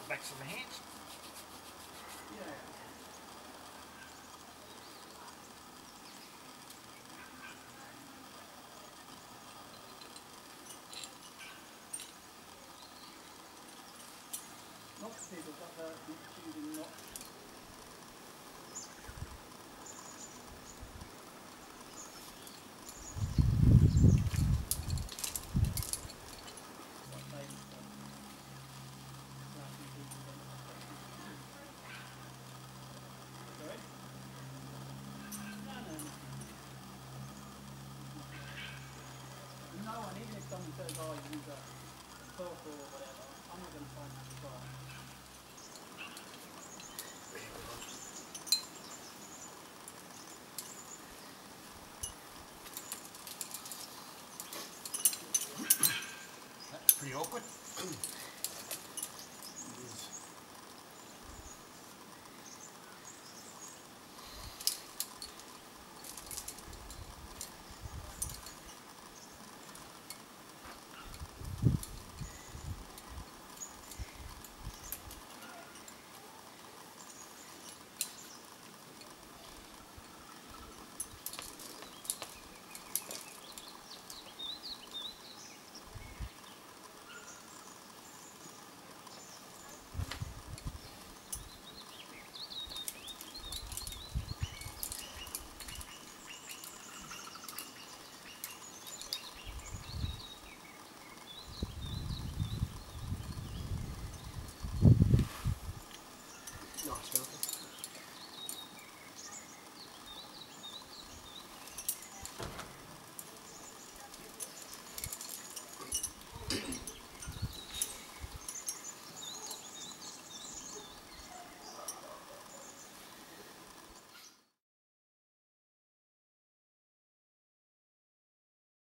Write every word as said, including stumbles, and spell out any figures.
backs of the hands. Yeah. Lots of people got the choosing not. Someone says, oh, you use a fork or whatever, I'm not going to find that try. That's pretty awkward.